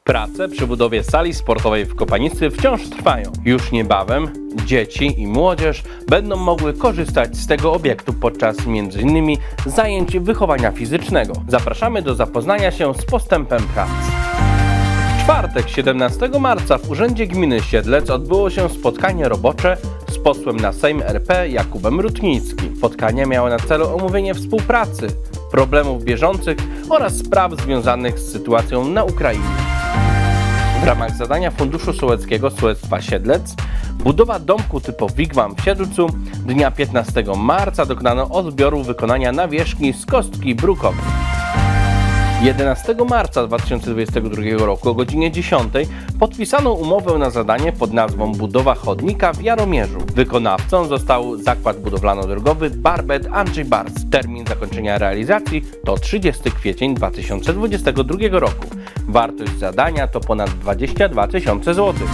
Prace przy budowie sali sportowej w Kopanicy wciąż trwają. Już niebawem dzieci i młodzież będą mogły korzystać z tego obiektu podczas m.in. zajęć wychowania fizycznego. Zapraszamy do zapoznania się z postępem prac. W czwartek, 17 marca w Urzędzie Gminy Siedlec odbyło się spotkanie robocze z posłem na Sejm RP Jakubem Rutnickim. Spotkanie miało na celu omówienie współpracy, problemów bieżących oraz spraw związanych z sytuacją na Ukrainie. W ramach zadania Funduszu Sołeckiego Sołectwa Siedlec budowa domku typu Wigwam w Siedlcu dnia 15 marca dokonano odbioru wykonania nawierzchni z kostki brukowej. 11 marca 2022 roku o godzinie 10 podpisano umowę na zadanie pod nazwą Budowa chodnika w Jaromierzu. Wykonawcą został zakład budowlano-drogowy Barbet Andrzej Bars. Termin zakończenia realizacji to 30 kwiecień 2022 roku. Wartość zadania to ponad 22 tysiące złotych.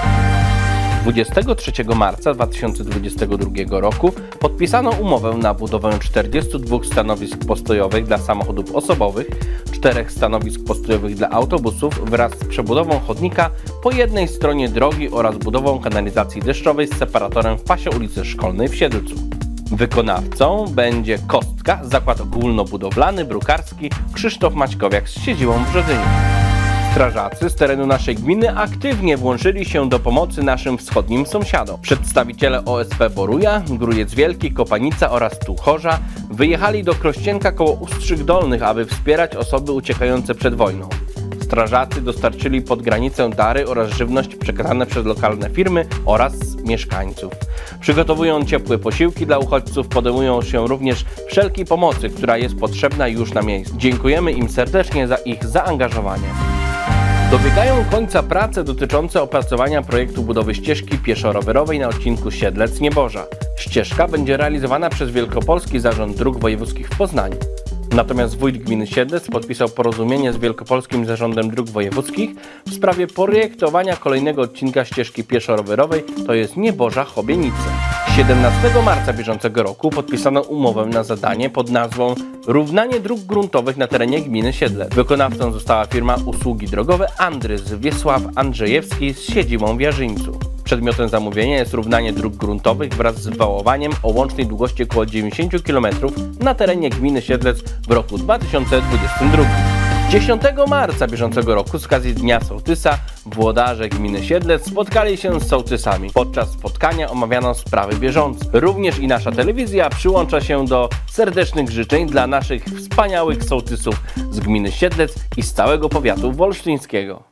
23 marca 2022 roku podpisano umowę na budowę 42 stanowisk postojowych dla samochodów osobowych, 4 stanowisk postojowych dla autobusów wraz z przebudową chodnika po jednej stronie drogi oraz budową kanalizacji deszczowej z separatorem w pasie ulicy Szkolnej w Siedlcu. Wykonawcą będzie Kostka, zakład ogólnobudowlany, brukarski Krzysztof Maćkowiak z siedzibą w Brzezyniu. Strażacy z terenu naszej gminy aktywnie włączyli się do pomocy naszym wschodnim sąsiadom. Przedstawiciele OSP Boruja, Grójec Wielki, Kopanica oraz Tuchorza wyjechali do Krościenka koło Ustrzyk Dolnych, aby wspierać osoby uciekające przed wojną. Strażacy dostarczyli pod granicę dary oraz żywność przekazane przez lokalne firmy oraz mieszkańców. Przygotowują ciepłe posiłki dla uchodźców, podejmują się również wszelkiej pomocy, która jest potrzebna już na miejscu. Dziękujemy im serdecznie za ich zaangażowanie. Dobiegają końca prace dotyczące opracowania projektu budowy ścieżki pieszo-rowerowej na odcinku Siedlec-Nieborza. Ścieżka będzie realizowana przez Wielkopolski Zarząd Dróg Wojewódzkich w Poznaniu. Natomiast wójt gminy Siedlec podpisał porozumienie z Wielkopolskim Zarządem Dróg Wojewódzkich w sprawie projektowania kolejnego odcinka ścieżki pieszo-rowerowej, to jest Nieborza-Chobienice. 17 marca bieżącego roku podpisano umowę na zadanie pod nazwą Równanie dróg gruntowych na terenie gminy Siedlec. Wykonawcą została firma Usługi Drogowe Andrys Wiesław Andrzejewski z siedzibą w Jarzyńcu. Przedmiotem zamówienia jest równanie dróg gruntowych wraz z wałowaniem o łącznej długości około 90 km na terenie gminy Siedlec w roku 2022. 10 marca bieżącego roku z okazji Dnia Sołtysa włodarze gminy Siedlec spotkali się z sołtysami. Podczas spotkania omawiano sprawy bieżące. Również i nasza telewizja przyłącza się do serdecznych życzeń dla naszych wspaniałych sołtysów z gminy Siedlec i z całego powiatu wolsztyńskiego.